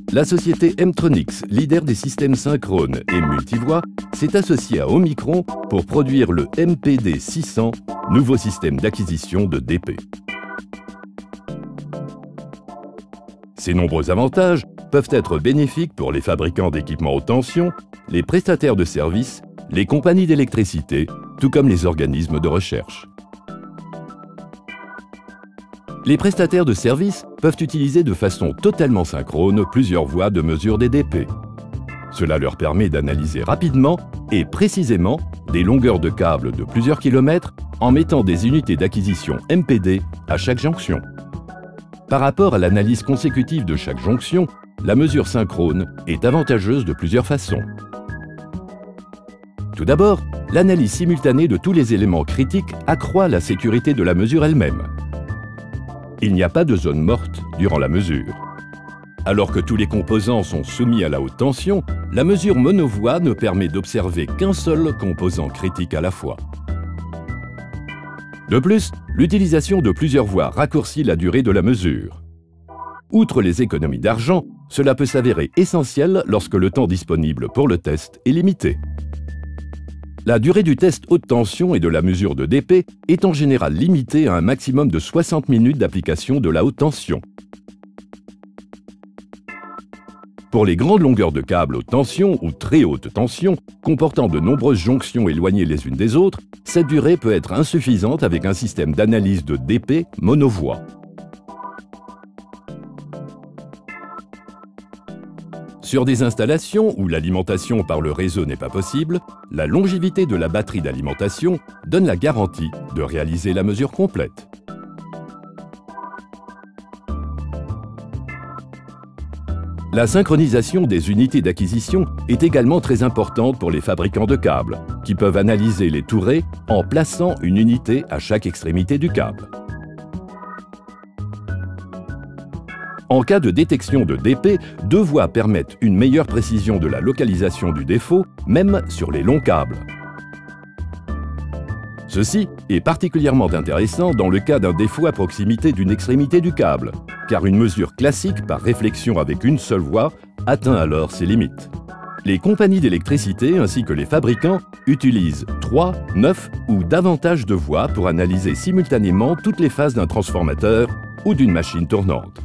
La société M-Tronix, leader des systèmes synchrones et multivoix, s'est associée à Omicron pour produire le MPD 600, nouveau système d'acquisition de DP. Ces nombreux avantages peuvent être bénéfiques pour les fabricants d'équipements haute tension, les prestataires de services, les compagnies d'électricité, tout comme les organismes de recherche. Les prestataires de services peuvent utiliser de façon totalement synchrone plusieurs voies de mesure des DP. Cela leur permet d'analyser rapidement et précisément des longueurs de câbles de plusieurs kilomètres en mettant des unités d'acquisition MPD à chaque jonction. Par rapport à l'analyse consécutive de chaque jonction, la mesure synchrone est avantageuse de plusieurs façons. Tout d'abord, l'analyse simultanée de tous les éléments critiques accroît la sécurité de la mesure elle-même. Il n'y a pas de zone morte durant la mesure. Alors que tous les composants sont soumis à la haute tension, la mesure monovoie ne permet d'observer qu'un seul composant critique à la fois. De plus, l'utilisation de plusieurs voies raccourcit la durée de la mesure. Outre les économies d'argent, cela peut s'avérer essentiel lorsque le temps disponible pour le test est limité. La durée du test haute tension et de la mesure de DP est en général limitée à un maximum de 60 minutes d'application de la haute tension. Pour les grandes longueurs de câbles haute tension ou très haute tension, comportant de nombreuses jonctions éloignées les unes des autres, cette durée peut être insuffisante avec un système d'analyse de DP monovoie. Sur des installations où l'alimentation par le réseau n'est pas possible, la longévité de la batterie d'alimentation donne la garantie de réaliser la mesure complète. La synchronisation des unités d'acquisition est également très importante pour les fabricants de câbles, qui peuvent analyser les tourets en plaçant une unité à chaque extrémité du câble. En cas de détection de DP, deux voies permettent une meilleure précision de la localisation du défaut, même sur les longs câbles. Ceci est particulièrement intéressant dans le cas d'un défaut à proximité d'une extrémité du câble, car une mesure classique par réflexion avec une seule voie atteint alors ses limites. Les compagnies d'électricité ainsi que les fabricants utilisent 3, 9 ou davantage de voies pour analyser simultanément toutes les phases d'un transformateur ou d'une machine tournante.